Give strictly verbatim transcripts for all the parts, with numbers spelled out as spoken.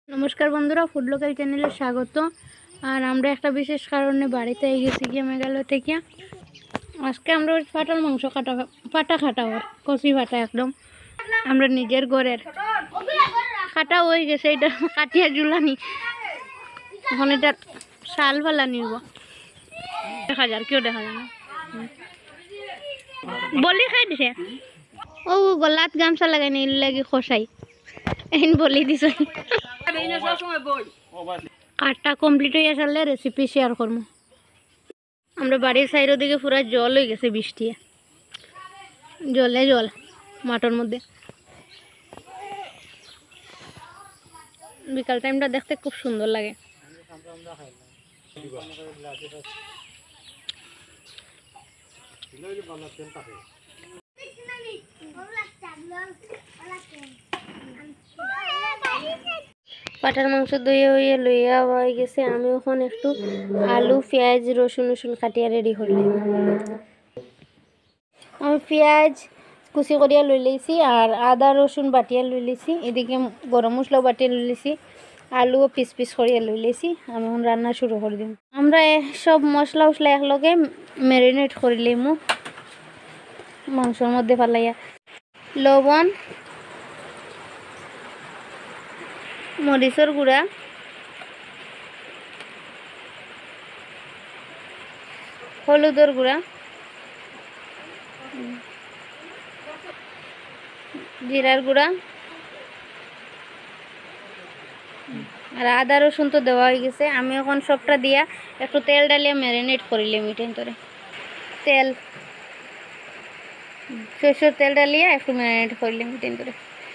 नमस्कार बंधुरा food local चैनले स्वागत और আমরা একটা বিশেষ কারণে বাড়িতে গেছি কি মেঘালয় থেকে আজকে আমরা পাটার মাংস কাটা পাটা কাটা কচি পাটা একদম আমরা নিজের ঘরের কাটা হয়ে গেছে এটা কাটিয়া ঝুলানি এখন এটা শাল ফালা নিব দেখা যার কেউ দেখা যায় না বলি খাই দিছে ও গলাত গামছা লাগাই নি লাগি খসাই এন বলি দিছ কাটটা কমপ্লিট হয়ে আসলে রেসিপি শেয়ার করবো আমরা বাড়ির সাইডের দিকে পুরো জল হয়ে গেছে বৃষ্টি জলে জল মাঠের মধ্যে বিকাল টাইমটা দেখতে খুব সুন্দর লাগে পাটার মাংস দইয়ে হইয়ে লইয়া হয়ে গেছে আমি এখন একটু আলু পেঁয়াজ রসুন রসুন কাটিয়া রেডি করলাম আমি পেঁয়াজ কুচি করিয়া লই লইছি আর আদা রসুন বাটিয়া লই লইছি এদিকে গরম মশলাও বাটিয়া লই লইছি আলুও পিস পিস করিয়া লই লইছি আমি এখন রান্না শুরু করে দিম আমরা সব মশলা উসলা একলগে ম্যারিনেট করে লইমু মাংসের মধ্যে ফালাইয়া লবণ মরিচের গুঁড়া হলুদের গুঁড়া জিরার গুঁড়া আর আদা রসুন তো দেওয়া হয়ে গেছে আমি এখন সবটা দিয়া একটু তেল ডালিয়া ম্যারিনেট করিলে মিটেন তোরে তেল সরষের তেল ডালিয়া একটু ম্যারিনেট করিলে মিটেন তোরে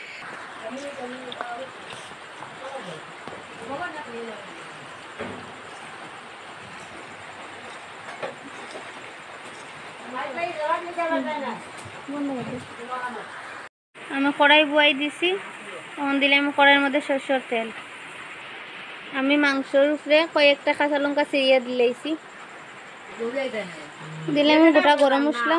আমি কড়াই বয়াই দিছি তখন দিলে আমি কড়াইয়ের মধ্যে সরষের তেল আমি মাংসের উপরে কয়েকটা কাঁচা লঙ্কা চিরিয়া দিলেছি দিলে আমি গোটা গরম মশলা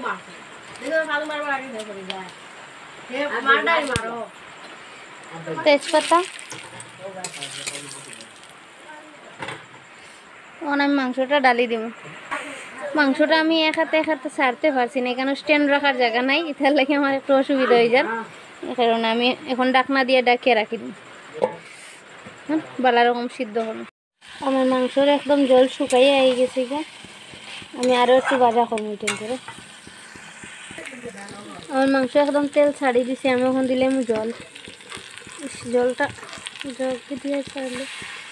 তেজপাতা তখন আমি মাংসটা ডালি দিব মাংসটা আমি এক হাতে এক হাতে ছাড়তে পারছি না এখানে স্ট্যান্ড রাখার জায়গা নাই এটার লাগে আমার একটু অসুবিধা হয়ে যায় এই কারণে আমি এখন ডাকনা দিয়ে ডাকিয়ে রাখি দিই ভালো রকম সিদ্ধ হলো আমার মাংসর একদম জল শুকাই আই গেছে গা আমি আরও একটু ভাজা করবো টেন করে আমার মাংস একদম তেল ছাড়ি দিছি আমি এখন দিলাম জল জলটা জল দিয়ে ছাড়লে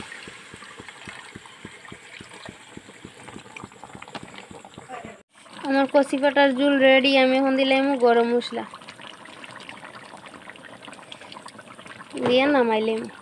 আমার কচি পাটার ঝুল রেডি আমি এখন দিলাম গরম মশলা দিয়ে নামাইলাম